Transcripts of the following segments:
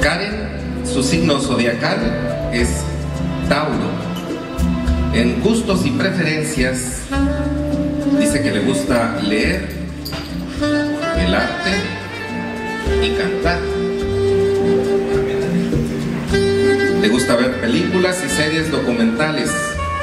Karen, su signo zodiacal es Tauro. En gustos y preferencias, dice que le gusta leer, el arte y cantar. Le gusta ver películas y series documentales.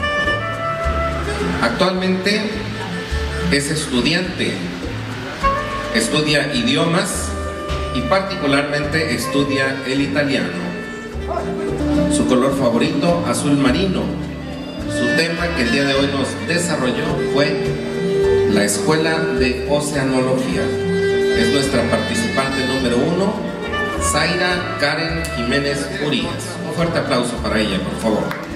Actualmente es estudiante, estudia idiomas y particularmente estudia el italiano. Su color favorito, azul marino. Su tema que el día de hoy nos desarrolló fue la Escuela de Oceanología. Es nuestra participante número 1, Zaira Karen Jiménez Urias. Un fuerte aplauso para ella, por favor.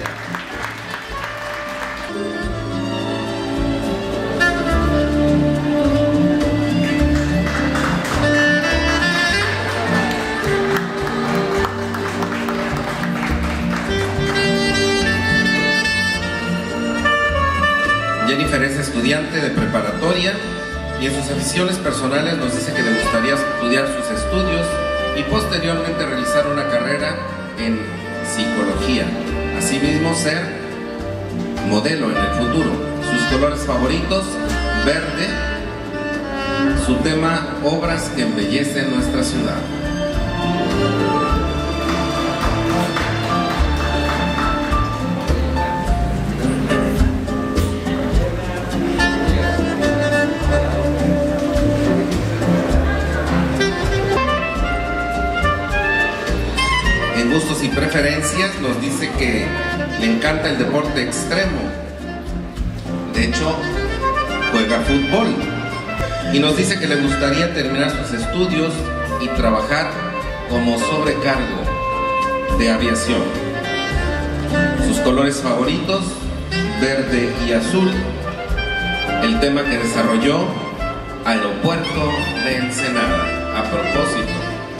Jennifer es estudiante de preparatoria y en sus aficiones personales nos dice que le gustaría estudiar sus estudios y posteriormente realizar una carrera en psicología. Asimismo, ser modelo en el futuro. Sus colores favoritos, verde. Su tema, obras que embellecen nuestra ciudad. En gustos y preferencias nos dice que le encanta el deporte extremo. De hecho, juega fútbol. Y nos dice que le gustaría terminar sus estudios y trabajar como sobrecargo de aviación. Sus colores favoritos, verde y azul. El tema que desarrolló, Aeropuerto de Ensenada. A propósito,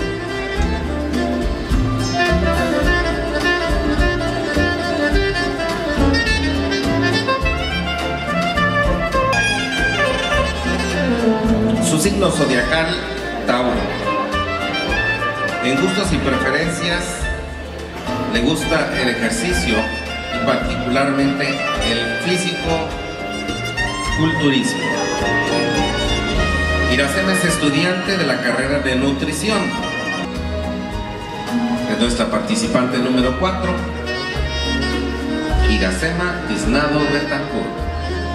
su signo zodiacal, Tauro. En gustos y preferencias, le gusta el ejercicio y particularmente el físico-culturismo. Iracema es estudiante de la carrera de nutrición. Es nuestra participante número 4, Iracema Tiznado Betancourt.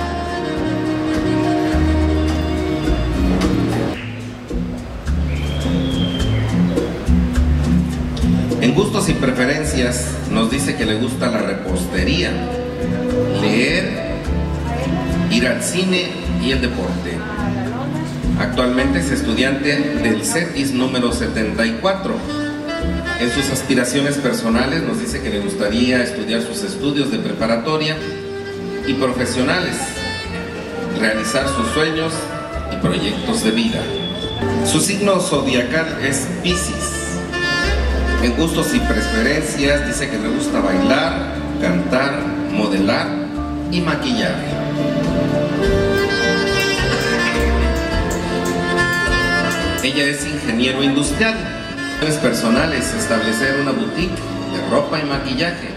En gustos y preferencias nos dice que le gusta la repostería, leer, ir al cine y el deporte. Actualmente es estudiante del CETIS número 74. En sus aspiraciones personales nos dice que le gustaría estudiar sus estudios de preparatoria y profesionales, realizar sus sueños y proyectos de vida. Su signo zodiacal es Piscis. En gustos y preferencias dice que le gusta bailar, cantar, modelar y maquillaje. Ella es ingeniero industrial. Personales, establecer una boutique de ropa y maquillaje.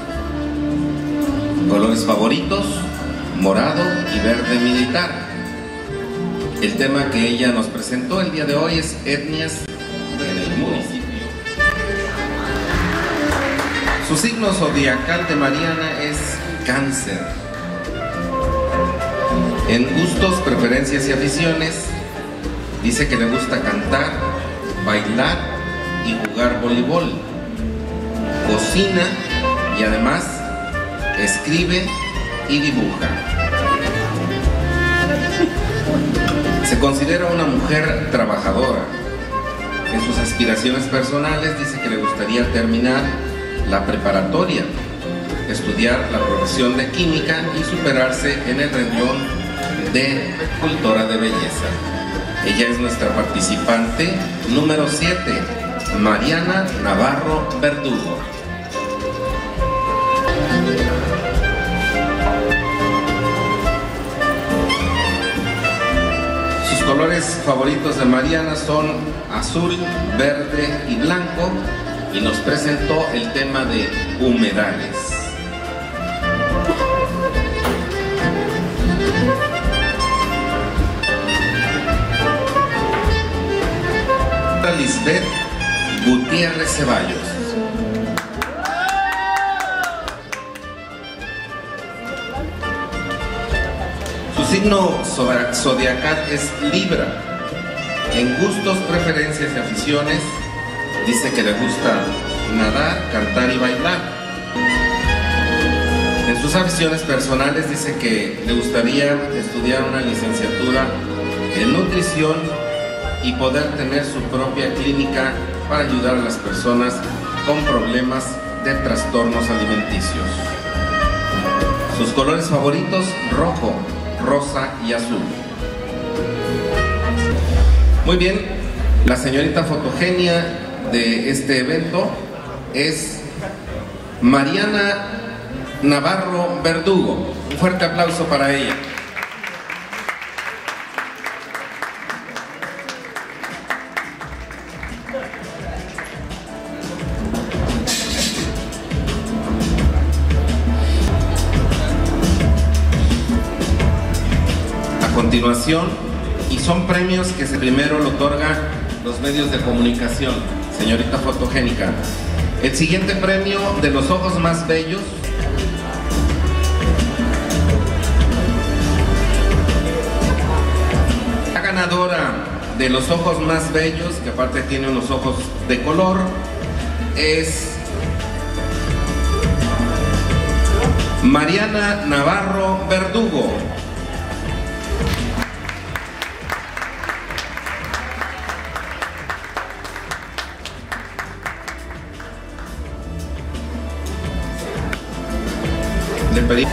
Colores favoritos, morado y verde militar. El tema que ella nos presentó el día de hoy es etnias en el municipio. Su signo zodiacal de Mariana es Cáncer. En gustos, preferencias y aficiones, dice que le gusta cantar, bailar y jugar voleibol. Cocina y además escribe y dibuja. Se considera una mujer trabajadora. En sus aspiraciones personales dice que le gustaría terminar la preparatoria, estudiar la profesión de química y superarse en el renglón de cultora de belleza. Ella es nuestra participante número 7, Mariana Navarro Verdugo. Sus colores favoritos de Mariana son azul, verde y blanco. y nos presentó el tema de humedales. Lisbeth Gutiérrez Ceballos. Su signo zodiacal es Libra. En gustos, preferencias y aficiones dice que le gusta nadar, cantar y bailar. En sus aficiones personales dice que le gustaría estudiar una licenciatura en nutrición y poder tener su propia clínica para ayudar a las personas con problemas de trastornos alimenticios. Sus colores favoritos: rojo, rosa y azul. Muy bien, la señorita fotogenia de este evento es Mariana Navarro Verdugo. Un fuerte aplauso para ella. A continuación, y son premios que primero lo otorga los medios de comunicación, señorita fotogénica. El siguiente premio de los ojos más bellos la ganadora de los ojos más bellos, que aparte tiene unos ojos de color, es Mariana Navarro Verdugo. Le pedí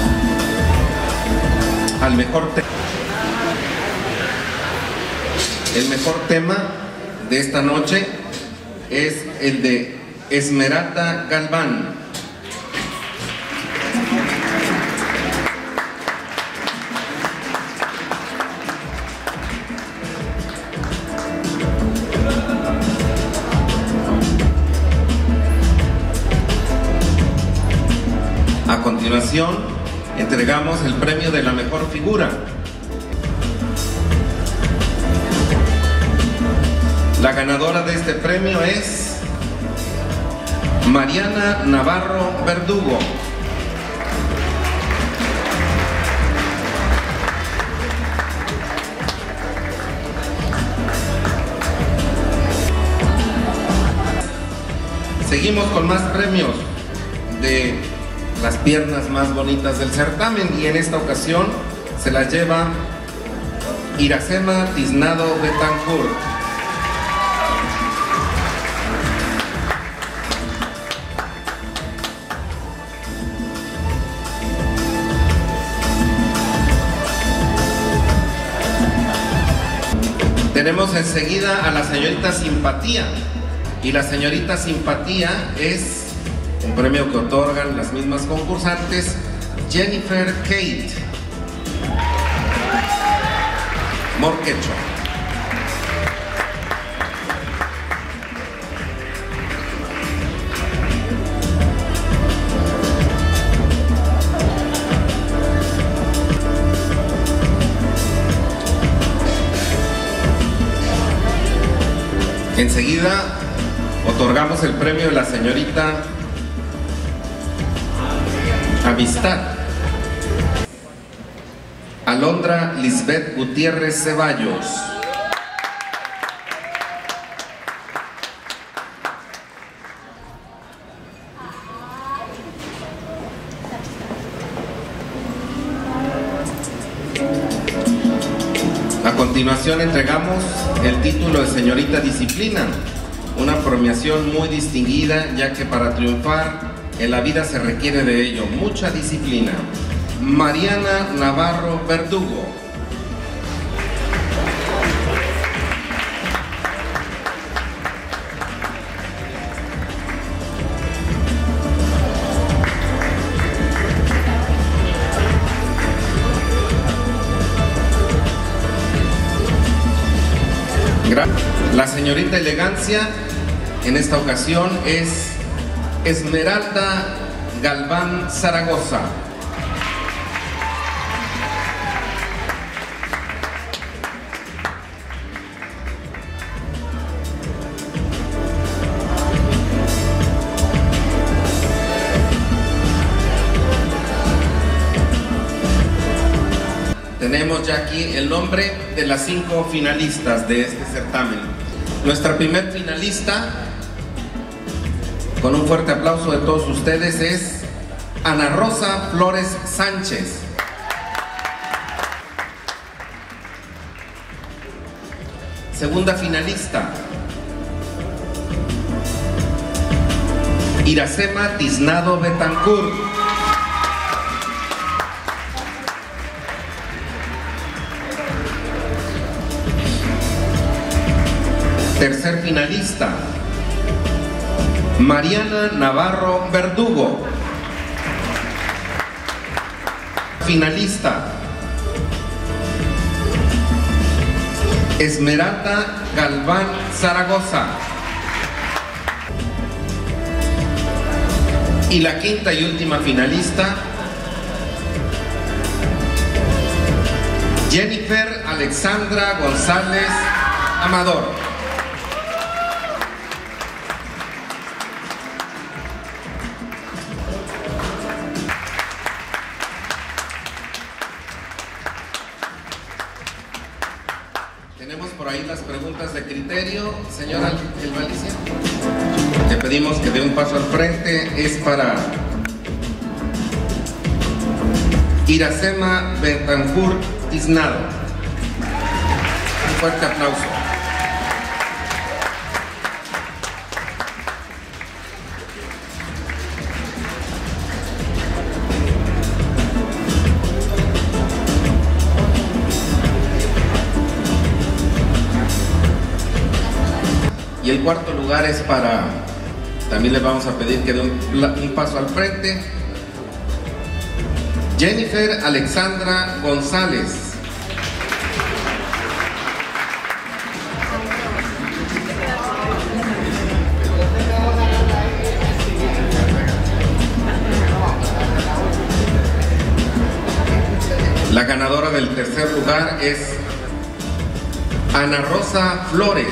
al mejor tema. El mejor tema de esta noche es el de Esmeralda Galván. A continuación, entregamos el premio de la mejor figura. La ganadora de este premio es Mariana Navarro Verdugo. Seguimos con más premios de las piernas más bonitas del certamen, y en esta ocasión se las lleva Iracema Tiznado Betancourt. Tenemos enseguida a la señorita Simpatía, y la señorita Simpatía es un premio que otorgan las mismas concursantes, Jennifer Kate Morquecho. Enseguida otorgamos el premio de la señorita Amistad, Alondra Lisbeth Gutiérrez Ceballos. A continuación entregamos el título de señorita Disciplina, una premiación muy distinguida, ya que para triunfar en la vida se requiere de ello, mucha disciplina. Mariana Navarro Verdugo. La señorita Elegancia en esta ocasión es Esmeralda Galván Zaragoza. Tenemos ya aquí el nombre de las 5 finalistas de este certamen. Nuestra primer finalista, con un fuerte aplauso de todos ustedes, es Ana Rosa Flores Sánchez. Segunda finalista, Iracema Tiznado Betancourt. Tercer finalista, Mariana Navarro Verdugo. Finalista, Esmeralda Galván Zaragoza. Y la quinta y última finalista, Jennifer Alexandra González Amador. Tenemos por ahí las preguntas de criterio, señora Elvalicia. Le pedimos que dé un paso al frente. Es para Iracema Betancourt Tiznado. Un fuerte aplauso. Y el cuarto lugar es para, también les vamos a pedir que dé un paso al frente, Jennifer Alexandra González. La ganadora del tercer lugar es Ana Rosa Flores.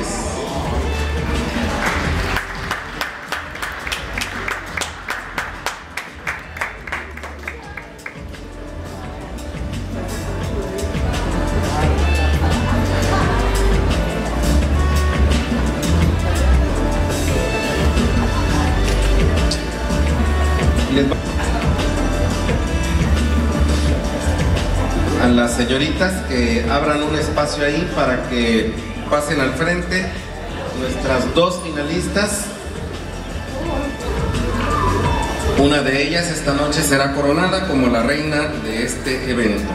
A las señoritas que abran un espacio ahí para que pasen al frente nuestras 2 finalistas. Una de ellas esta noche será coronada como la reina de este evento.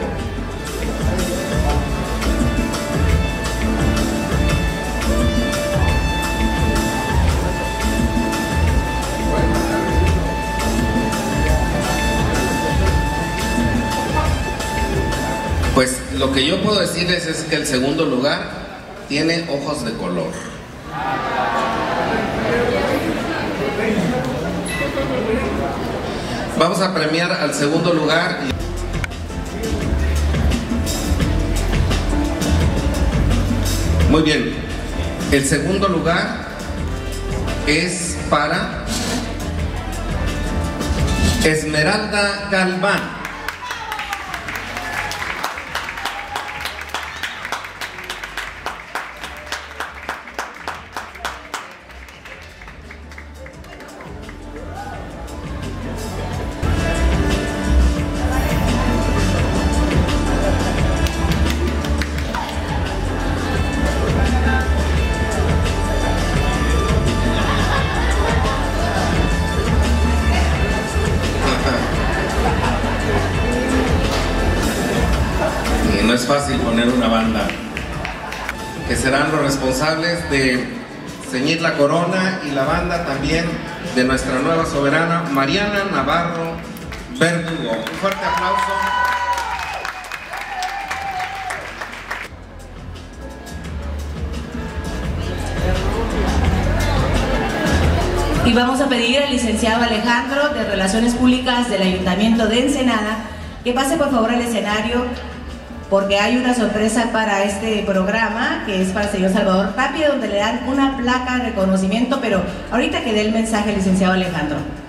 Pues lo que yo puedo decirles es que el segundo lugar tiene ojos de color. Vamos a premiar al segundo lugar. Muy bien. El segundo lugar es para Esmeralda Galván. No es fácil poner una banda, que serán los responsables de ceñir la corona y la banda también de nuestra nueva soberana Mariana Navarro Verdugo. Un fuerte aplauso. Y vamos a pedir al licenciado Alejandro de Relaciones Públicas del Ayuntamiento de Ensenada que pase por favor al escenario, porque hay una sorpresa para este programa que es para el señor Salvador Tapia, donde le dan una placa de reconocimiento, pero ahorita que dé el mensaje el licenciado Alejandro.